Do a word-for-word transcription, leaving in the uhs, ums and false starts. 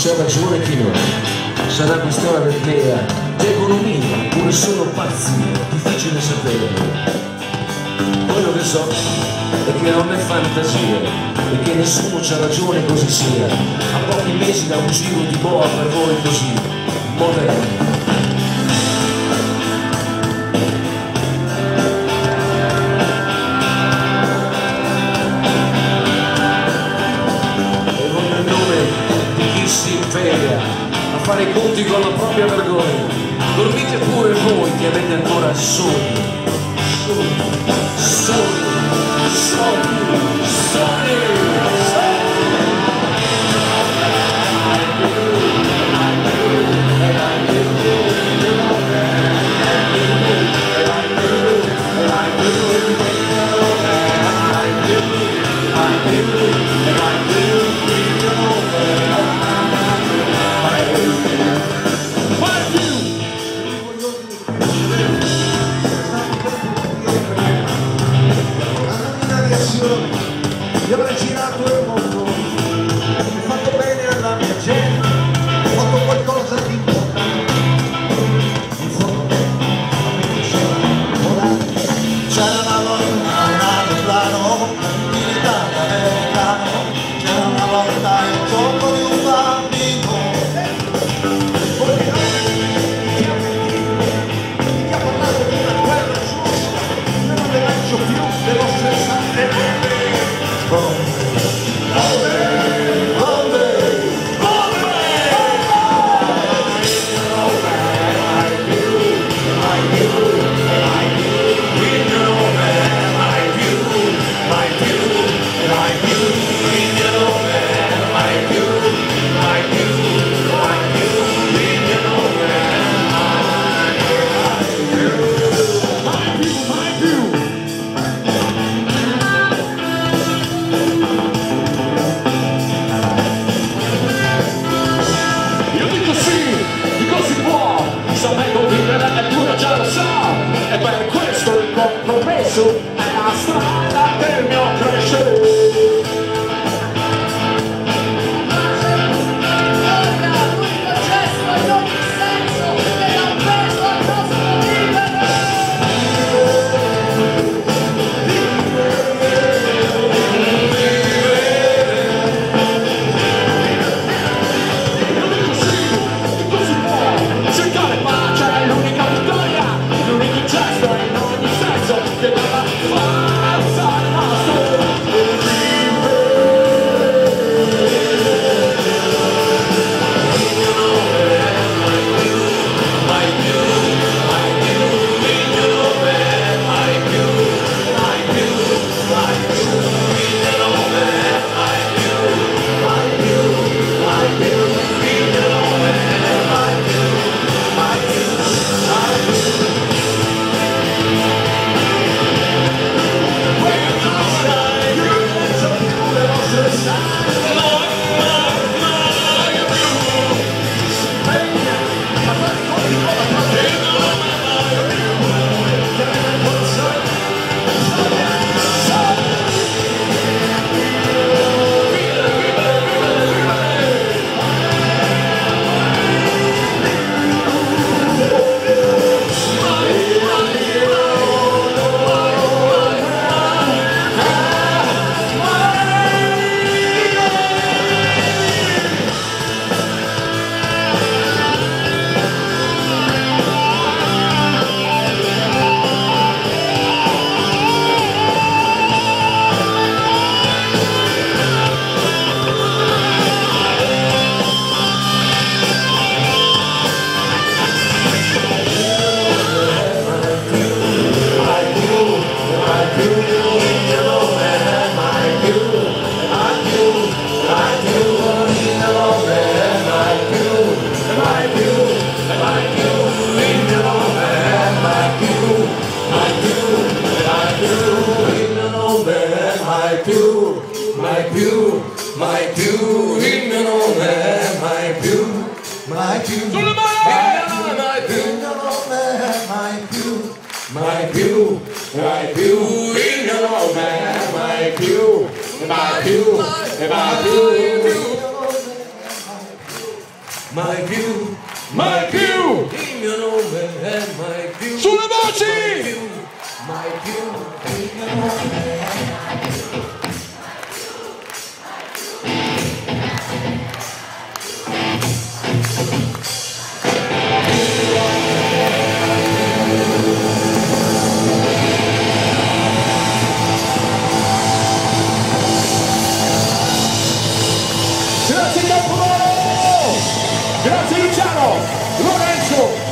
c'ha ragione chi non è. Sarà questione europea, di economia, oppure solo pazzia, difficile sapere. Quello che so è che non è fantasia e che nessuno c'ha ragione così sia. A pochi mesi da un giro di boa per voi così moderno. A fare i conti con la propria vergogna. Dormite pure voi che avete ancora sogni, sogni, sogni, sogni, sogni. Io avrei girato il mondo, ho fatto bene alla mia gente, ho fatto qualcosa di importante. In fondo a me piaceva volare. C'era una volta un aeroplano militare americano, c'era una volta il gioco di un bambino. Poi di chi ha mentito, di chi ha parlato di una guerra giusta, io non ne lancio più le vostre sante. E per questo il compromesso è la strada del mio crescere. L'unico gesto in ogni senso che dà un peso al nostro vivere. Io dico sì, dico si può, cercare pace è l'unica vittoria. L'unico gesto in ogni senso che dà la forza al nostro mai più, mai più, inno non è mai più, mai più, mai più, inno non è mai più, mai più, mai più, inno non è mai più, mai più, mai più, mai più. mai più, mai più, il mio nome è mai più, sulle voci, mai più, mai più, il mio nome è mai più. Grazie Campomoro, grazie Luciano, Lorenzo,